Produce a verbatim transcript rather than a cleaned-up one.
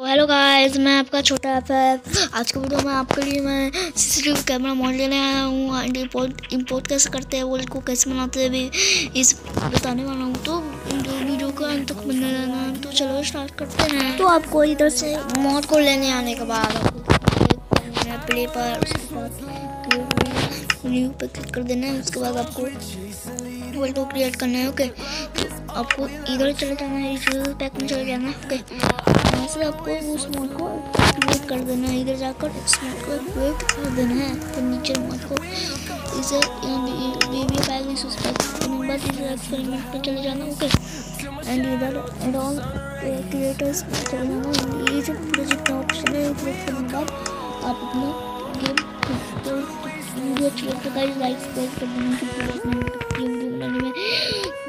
Hello guys, मैं आपका छोटा एफ आज की वीडियो में आपके लिए मैं सीसीटीवी कैमरा मॉडल लेने आया हूँ एंड इंपोर्ट इंपोर्ट कैसे करते हैं, वो इसको कैसे बनाते हैं भी इस बताने वाला हूँ। तो वीडियो को अंत तक बने रहना। तो चलो स्टार्ट करते हैं। तो आपको इधर से मॉड को लेने आने के बाद आपको प्ले पर उसके बाद न्यू पे क्लिक कर देना है। उसके बाद आपको वर्ल्ड को क्रिएट करना है। ओके, तो आपको इधर चले जाना है, इस पैक में चले जाना है। ओके, यहाँ से आपको उस मोड को एक्टिवेट कर देना है। इधर जाकर इस मोड को एक्टिवेट कर देना है। फिर नीचे मोड को इसे बेबी पैक इस उस पैक करने के बाद इधर एक्सपेरिमेंट पर चले जाना। ओके, एंड इधर एंड ऑल क्रिएटर्स में चले जाना। ये जो पूरे जितना ऑप्शन है क्लिक करने के बाद आप अपना गेम वीडियो अच्छी लगता है लाइक कर देना। वीडियो बनाने में